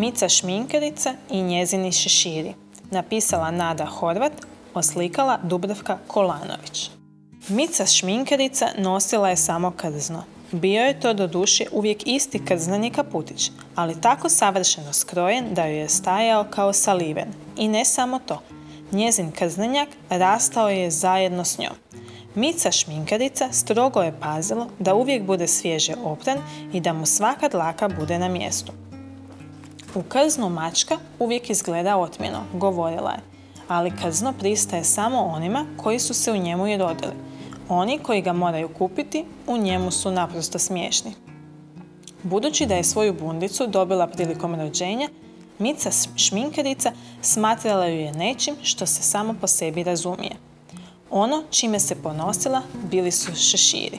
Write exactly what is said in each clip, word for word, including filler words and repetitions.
Mica šminkerica i njezini šeširi. Napisala Nada Horvat, oslikala Dubravka Kolanović. Mica šminkerica nosila je samo krzno. Bio je to doduše uvijek isti krzneni kaputić, ali tako savršeno skrojen da joj je stajao kao saliven. I ne samo to, njezin krznenjak rastao je zajedno s njom. Mica šminkerica strogo je pazila da uvijek bude svježe opran i da mu svaka dlaka bude na mjestu. U krznu mačka uvijek izgleda otmjeno, govorila je, ali krzno pristaje samo onima koji su se u njemu i rodili. Oni koji ga moraju kupiti, u njemu su naprosto smiješni. Budući da je svoju bundicu dobila prilikom rođenja, Mica šminkerica smatrala ju je nečim što se samo po sebi razumije. Ono čime se ponosila bili su šeširi.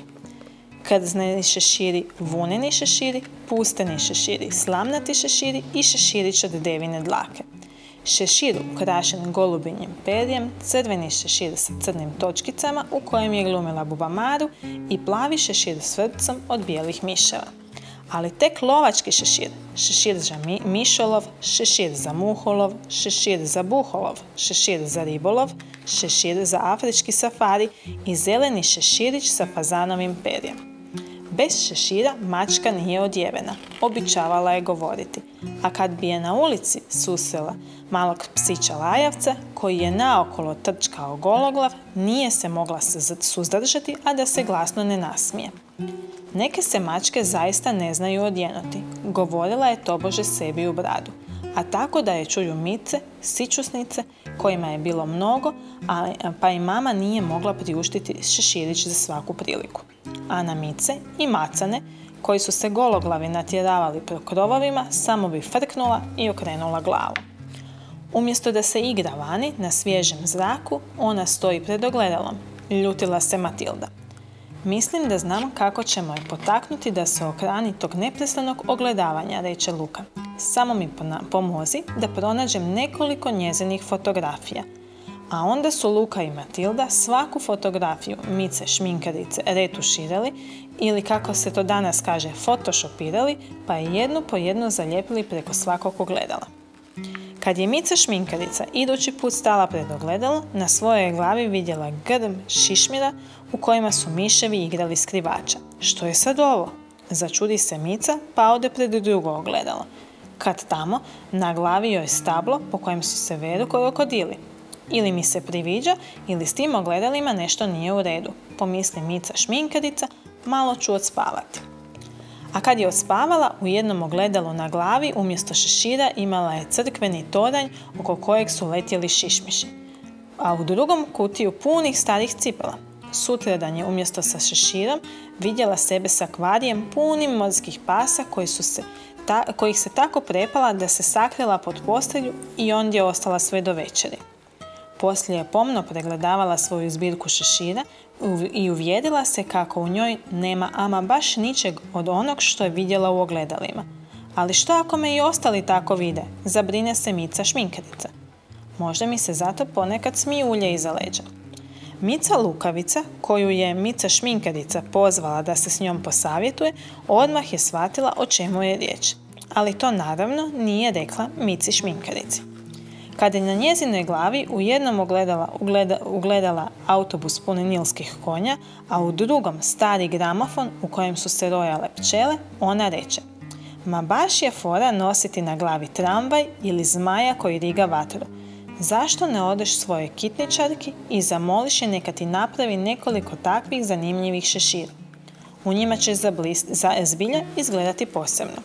Krzneni šeširi, vuneni šeširi, pusteni šeširi, slamnati šeširi i šeširić od devine dlake. Šešir ukrašen golubinjim perjem, crveni šešir sa crnim točkicama u kojem je glumila Bubamaru i plavi šešir s vrpcom od bijelih miševa. Ali tek lovački šešir, šešir za mi, mišolov, šešir za muholov, šešir za buholov, šešir za ribolov, šešir za afrički safari i zeleni šeširić sa fazanovim perjem. Bez šešira mačka nije odjevena, običavala je govoriti, a kad bi je na ulici susrela malog psića lajavca, koji je naokolo trčkao gologlav, nije se mogla suzdržati, a da se glasno ne nasmije. Neke se mačke zaista ne znaju odjenuti, govorila je tobože sebi u bradu, a tako da je čuju mice, sičusnice, kojima je bilo mnogo, ali, pa i mama nije mogla priuštiti šeširić za svaku priliku. A na mice i macane, koji su se gologlavi natjeravali po krovovima, samo bi frknula i okrenula glavu. Umjesto da se igra vani, na svježem zraku, ona stoji pred ogledalom. Ljutila se Matilda. Mislim da znam kako ćemo je potaknuti da se okrani tog neprestanog ogledavanja, reče Luka. Samo mi pomozi da pronađem nekoliko njezinih fotografija. A onda su Luka i Matilda svaku fotografiju Mice šminkerice retuširali ili, kako se to danas kaže, photoshopirali, pa je jednu po jednu zalijepili preko svakog ogledala. Kad je Mica šminkerica idući put stala pred ogledalo, na svojoj glavi vidjela grm šišmira u kojima su miševi igrali skrivača. Što je sad ovo? Začudi se Mica, pa ode pred drugo ogledalo. Kad tamo, na glavi joj stablo po kojem su se vedu krokodili. Ili mi se priviđa, ili s tim ogledalima nešto nije u redu, pomisli Mica šminkerica, malo ću odspavati. A kad je odspavala, u jednom ogledalu na glavi umjesto šešira imala je crkveni toranj oko kojeg su letjeli šišmiši. A u drugom kutiju punih starih cipela. Sutradan je umjesto sa šeširom vidjela sebe s akvarijem punim morskih pasa koji su se, ta, kojih se tako prepala da se sakrila pod postelju i ondje ostala sve do večeri. Poslije je pomno pregledavala svoju zbirku šešira i uvjerila se kako u njoj nema ama baš ničeg od onog što je vidjela u ogledalima. Ali što ako me i ostali tako vide, zabrine se Mica šminkerica. Možda mi se zato ponekad smijulje iza leđa. Mica Lukavica, koju je Mica šminkerica pozvala da se s njom posavjetuje, odmah je shvatila o čemu je riječ. Ali to naravno nije rekla Mici šminkerici. Kad je na njezinoj glavi u jednom ogledala, ugleda, ugledala autobus pun nilskih konja, a u drugom stari gramofon u kojem su se rojale pčele, ona reče: ma baš je fora nositi na glavi tramvaj ili zmaja koji riga vatru. Zašto ne odeš svojoj kitničarki i zamoliš je neka ti napravi nekoliko takvih zanimljivih šešira? U njima će zablist, za zbilja izgledati posebno.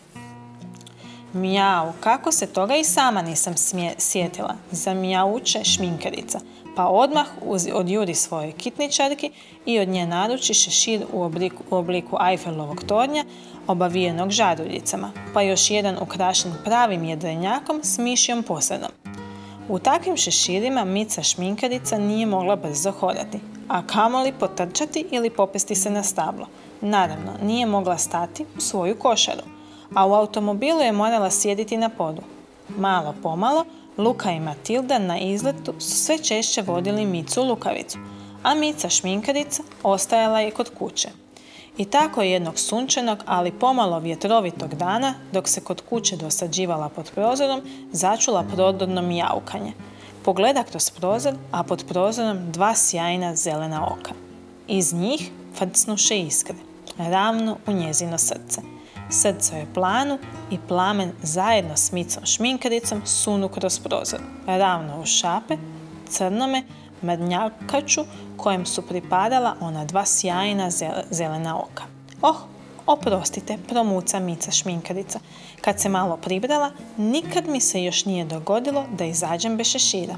Mijau, kako se toga i sama nisam smje, sjetila, zamijauče šminkerica, pa odmah uz, odjuri svojoj kitničarki i od nje naruči šešir u obliku, u obliku Eiffelovog tornja, obavijenog žaruljicama, pa još jedan ukrašen pravim jedrenjakom s mišjom posadom. U takvim šeširima Mica šminkerica nije mogla brzo hodati, a kamoli potrčati ili popesti se na stablo. Naravno, nije mogla stati u svoju košaru, a u automobilu je morala sjediti na podu. Malo pomalo, Luka i Matilda na izletu su sve češće vodili Micu Lukavicu, a Mica šminkerica ostajala je kod kuće. I tako jednog sunčanog, ali pomalo vjetrovitog dana, dok se kod kuće dosađivala pod prozorom, začula prodorno mijaukanje. Pogleda kroz prozor, a pod prozorom dva sjajna zelena oka. Iz njih frcnuše iskre, ravno u njezino srce. Srce je planu i plamen zajedno s Micom šminkericom sunu kroz prozor, ravno u šape, crnome mrnjakaču kojem su pripadala ona dva sjajna zelena oka. Oh, oprostite, promuca Mica šminkerica. Kad se malo pribrala, nikad mi se još nije dogodilo da izađem bez šešira.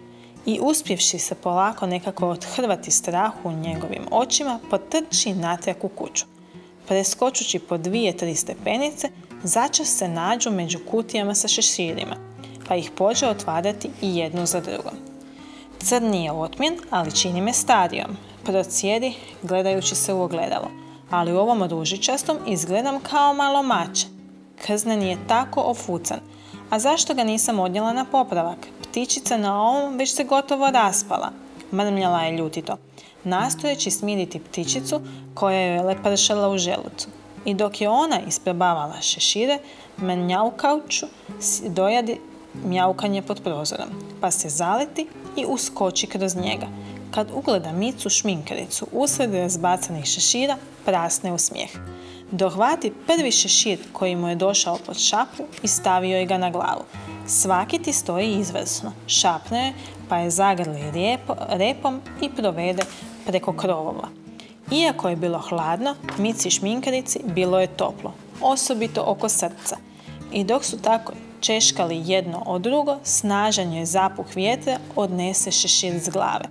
I uspjevši se polako nekako othrvati strahu u njegovim očima, potrči natrag u kuću. Preskočući po dvije, tri stepenice, začas se nađu među kutijama sa šeširima, pa ih pođe otvarati i jednu za drugom. Crni je otmjen, ali čini me starijom, procijedi gledajući se u ogledalo, ali u ovom ružičastom izgledam kao malo mače. Krzneni je tako ofucan, a zašto ga nisam odnijela na popravak? Ptičica na ovom već se gotovo raspala, mrmljala je ljutito, nastojeći smiriti ptičicu koja joj je lepršala u želucu. I dok je ona isprobavala šešire, mrnjaukauču dojadi mjaukanje pod prozorom, pa se zaleti i uskoči kroz njega. Kad ugleda Micu šminkericu usred razbacanih šešira, prasne u smijeh. Dohvati prvi šešir koji mu je došao pod šapu i stavio je ga na glavu. Svaki ti stoji izvrsno, šapne je, pa je zagrli rijepo, repom i provede preko krovova. Iako je bilo hladno, Mici šminkerici bilo je toplo, osobito oko srca. I dok su tako češkali jedno od drugo, snažan je zapuh vjetra odnese šešir s glave.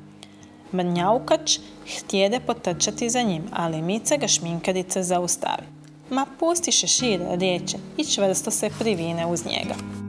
Mrnjaukač htjede potrčati za njim, ali Mica ga šminkerica zaustavi. Ma pusti šešir, riječe, i čvrsto se privine uz njega.